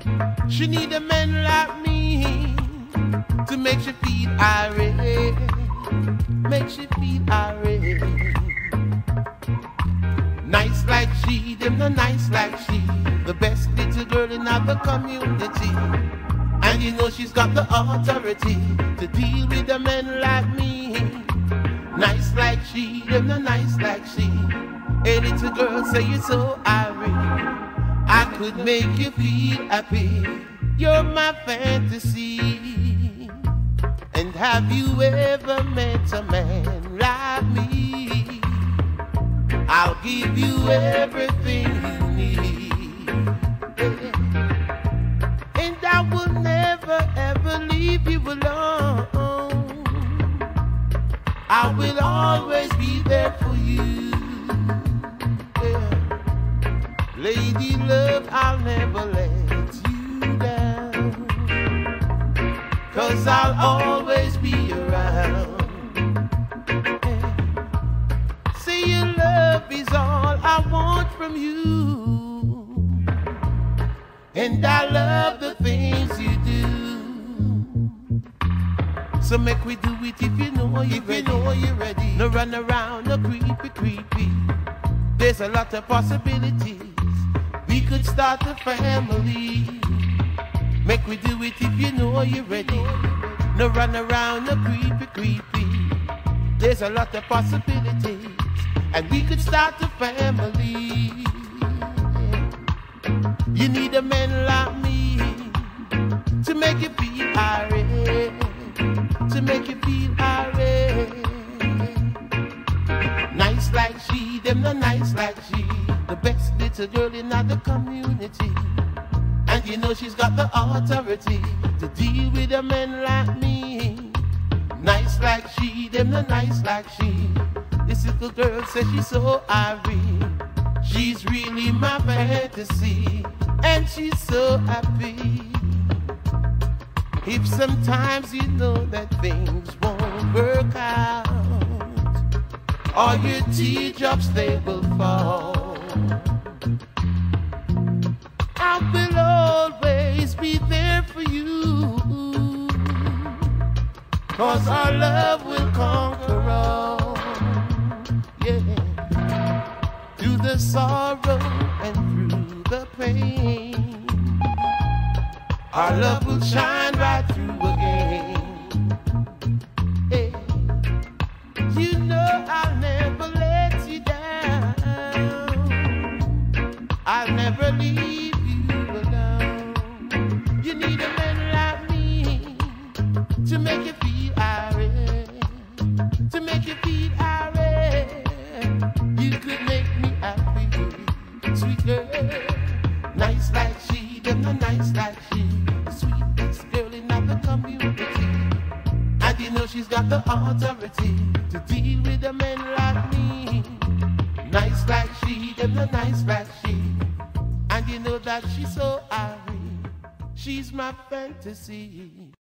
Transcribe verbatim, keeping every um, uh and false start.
She need a man like me to make she feel irate, make she feel irate. Nice like she, them no nice like she, the best little girl in our community. And you know she's got the authority to deal with a man like me. Nice like she, them no nice like she. Hey little girl, say you're so irate, I could make you feel happy. You're my fantasy. And have you ever met a man like me? I'll give you everything you need, and I will never ever leave you alone. I will always be there for you, yeah. Lady love, I'll never let you down, 'cause I'll always be around. Your love is all I want from you, and I love the things you do. So make we do it if you know you're ready. You know you're ready. No run around, no creepy, creepy. There's a lot of possibilities. We could start a family. Make we do it if you know you're ready. No run around, no creepy, creepy. There's a lot of possibilities, and we could start a family. You need a man like me to make you feel irate, to make you feel irate. Nice like she, them no nice like she, the best little girl in the community. And you know she's got the authority to deal with a man like me. Nice like she, them no nice like she. This little girl says she's so irate. She's really my fantasy, and she's so happy. If sometimes you know that things won't work out, all your teardrops they will fall, I will always be there for you, 'cause our love will conquer all. Yeah. Through the sorrow and through the pain, our love will shine right through again. Hey. You know I'll never let you down, I'll never leave you alone. You need a man like me to make you feel irate, to make you feel irate. You could make me happy, sweet girl. Nice like she, them no nice like she, the sweetest girl in the community. And you know she's got the authority to deal with a man like me. Nice like she, them no nice like she. And you know that she's so irate, she's my fantasy.